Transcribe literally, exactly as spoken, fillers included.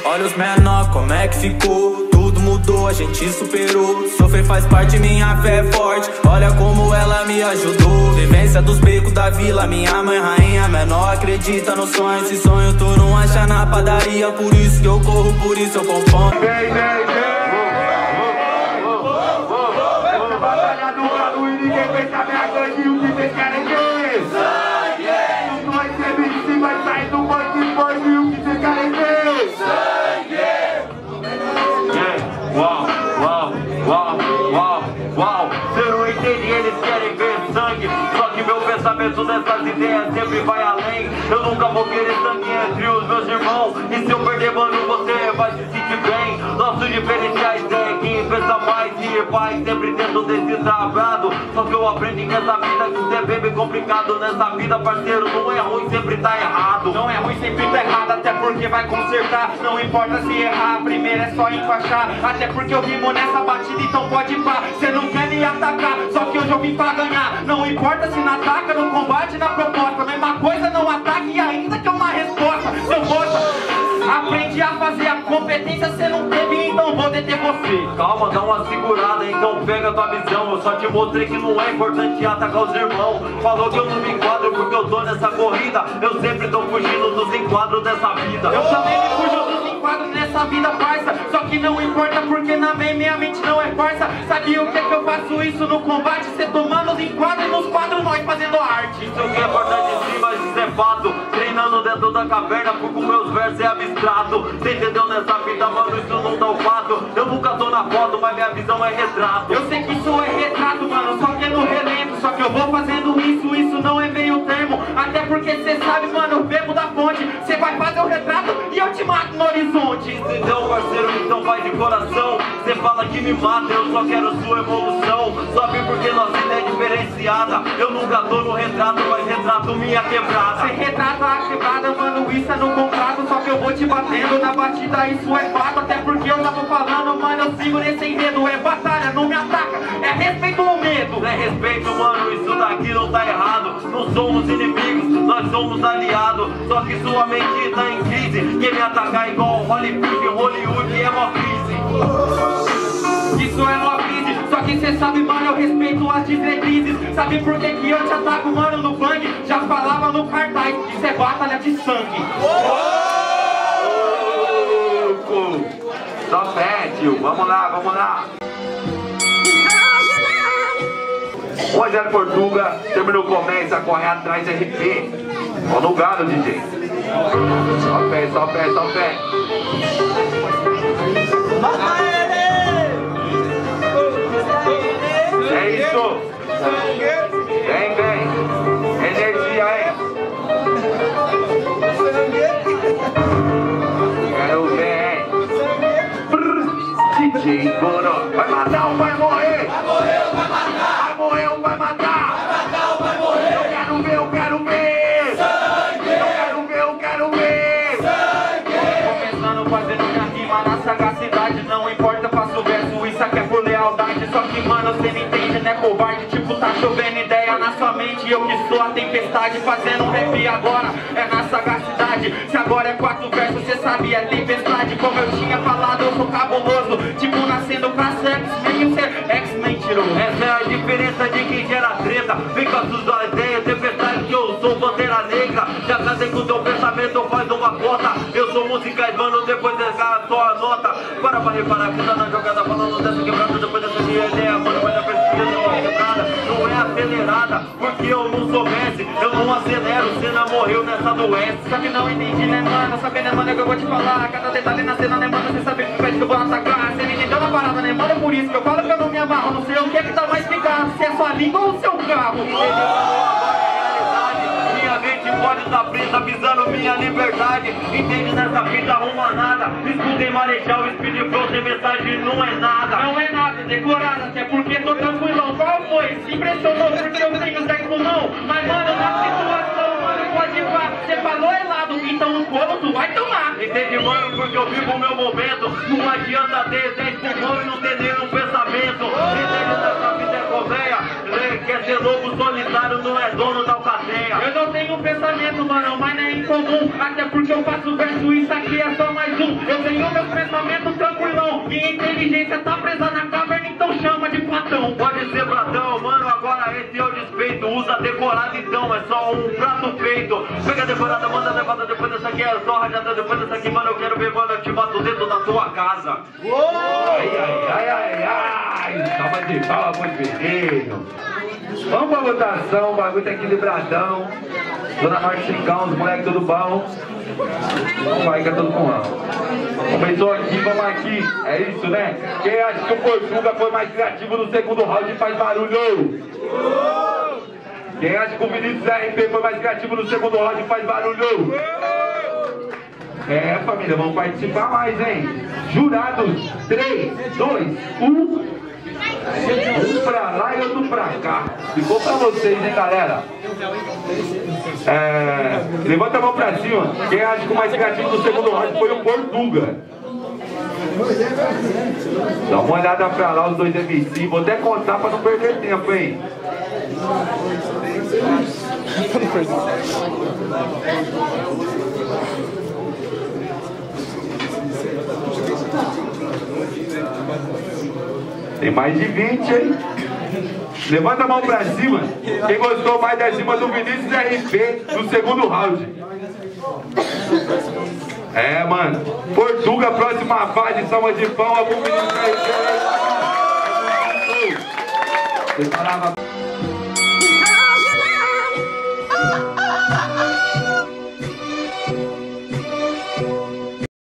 Olha os menor, como é que ficou? Tudo mudou, a gente superou. Sofrer faz parte, minha fé é forte. Olha como ela me ajudou. Vivência dos becos da vila, minha mãe rainha. Menor acredita no sonho, esse sonho tu não acha na padaria. Por isso que eu corro, por isso eu componho. Vem, vem, vem. Essa batalha do galo e ninguém pensa minha gangue. O que vocês querem ver? Sangue! Os dois M C vai sair do banco e banho. O que vocês querem ver? Sangue! Uau, uau, uau, uau, uau. Cê não entende, eles querem ver sangue. Só que meu pensamento dessas ideias sempre vai além. Eu nunca vou querer sangue entre os meus irmãos. E se eu perder, mano, você vai se sentir bem. Nosso diferenciais é quem pensa mais e vai sempre dentro desse travado. Só que eu aprendi nessa vida que isso é bem, bem complicado. Nessa vida, parceiro, não é ruim, sempre tá errado. Não é ruim, sempre tá errado, até porque vai consertar. Não importa se errar, a primeira é só encaixar. Até porque eu rimo nessa batida, então pode pá. Cê não quer me atacar, só que hoje eu vim pra ganhar. Não importa se na ataca, no combate, na proposta. Mesma coisa, não ataque e ainda que é uma resposta. Seu bosta, aprendi a fazer a competência, cê não teve, então vou deter você. Calma, dá uma segurada, então pega a tua visão. Eu só te mostrei que não é importante atacar os irmãos. Falou que eu não me enquadro porque eu tô nessa corrida. Eu sempre tô fugindo dos enquadros dessa vida. Eu também me fujo dos enquadros nessa vida, parça. Só que não importa porque na minha, minha mente não é farsa. Sabe o que é que eu faço isso no combate? Cê tomando os enquadros e nos quadros nós fazendo arte. Isso aqui é importante sim, mas isso é fato. Treinando dentro da caverna porque meus versos é abstrato. Cê entendeu nessa vida, mano, isso não tá o fato. Eu nunca tô na foto, mas minha visão é retrato. Eu sei que isso é retrato, mano, só que é no relento. Só que eu vou fazendo isso, isso não é meio termo. Até porque cê sabe, mano, eu bebo da fonte. Cê vai fazer o retrato e eu te mato no horizonte. Entendeu, parceiro? Então vai de coração. Cê fala que me mata, eu só quero sua evolução. Sabe porque nossa ideia é diferenciada. Eu nunca tô no retrato, mas retrato minha quebrada. Cê retrata a quebrada, mano, isso é no contrato. Só que eu vou te batendo na batida, isso é fato. Até porque eu já tô falando, mano, eu sigo nesse enredo. É batalha, não me ataca, é respeito ou medo. É respeito, mano, isso daqui não tá errado. Não somos inimigos, nós somos aliados. Só que sua mente tá em crise. Quer me atacar igual Hollywood, Hollywood é uma crise. Isso é uma crise, só que cê sabe, mano, eu respeito as diretrizes. Sabe por que que eu te ataco, mano, no funk? Já falava no cartaz, isso é batalha de sangue. Só fé, tio, vamos lá, vamos lá. um a zero Portuga, terminou, começa a correr atrás de R P. Ó no galo, D J. Só fé, só fé, só fé. É isso. Vem, vem. Energia aí. Quero ver. D J Boró. Vai matar ou vai morrer? Vai morrer ou vai matar? Vai morrer ou vai matar? Vai matar ou vai morrer? Eu quero ver, eu quero ver. Sangue. Eu quero ver, eu quero ver. Sangue. Começando fazendo minha rima na sagacidade. Não importa, faço verso, isso aqui é por lealdade. Só que, mano, cê não entende, né, covarde? Tipo, tá chovendo ideia na sua mente. Eu que sou a tempestade, fazendo um rap agora é na sagacidade. Se agora é quatro versos, cê sabe, é tempestade. Como eu tinha falado, eu sou cabuloso. Tipo, nascendo pra ser X-Men e ser X-Men tirou. Essa é a diferença de quem gera treta. Vem com a sua ideia, tempestade, que eu sou Pantera Negra. Já casei com teu pensamento, faz uma cota. Eu sou musicais, mano, depois dessa sua nota. Para pra reparar que tá na jogada, falando dessa quebrada. Depois dessa minha ideia, mano, vai dar pesquisa dessa quebrada. Não é acelerada, porque eu não sou Messi. Eu não acelero, cena morreu nessa doença. Só que não entendi, né, mano? Sabe, né, mano, é que eu vou te falar. Cada detalhe na cena, né, mano? Você sabe que pede que eu vou atacar. Você não entendeu na parada, né, mano? É por isso que eu falo que eu não me amarro. Não sei o que é que tá mais picado, se é sua língua ou o seu carro. Minha mente pode estar presa, visando minha liberdade. Entende nessa fita, arruma nada. Escutem Marechal, Speed Flow, sem mensagem não é nada. Não é nada, decorada, até porque tô tranquilão. Qual foi? Se impressionou porque eu tenho dez pulmão. Mas, mano, na situação, mano, pode ir lá. Você falou errado, então o colo tu vai tomar. Entende, mano, porque eu vivo o meu momento. Não adianta ter dez pulmão e não ter nenhum pensamento. Entende nessa vida é colmeia. Quer ser lobo solitário, não é dono da alcateia. Eu não tenho pensamento, mano, mas nem em comum, até porque eu faço verso, isso aqui é só mais um. Eu tenho meus pensamentos tranquilão, e a inteligência tá presa na caverna, então chama de Platão. Pode ser Platão, mano, agora esse é o despeito. Usa decorado então, é só um prato feito. Pega a decorada, manda levada, depois dessa aqui é só rajada. Depois dessa aqui, mano, eu quero ver, mano, eu te mato dentro da tua casa. Uou! Ai, ai, ai, ai, ai, tava de bala, muito menino. Vamos pra votação, o bagulho tá equilibradão. Dona Norte Cincão, os moleques tudo bom. Vamos vai, que é tudo com mão. Começou aqui, vamos aqui. É isso, né? Quem acha que o Portuga foi mais criativo no segundo round faz barulho? Quem acha que o Vinícius R P foi mais criativo no segundo round faz barulho? É, família, vamos participar mais, hein? Jurados, três, dois, um. Um pra lá e outro pra cá. Ficou pra vocês, hein, galera? É, levanta a mão pra cima. Quem acha que o mais criativo no segundo round foi o Portuga? Dá uma olhada pra lá, os dois M C. Vou até contar pra não perder tempo, hein? Tem mais de vinte, hein? Levanta a mão pra cima. Quem gostou mais da cima do Vinícius R P no segundo round? É, mano. Portuga, próxima fase, salva de palmas pro Vinícius R P. Você falava...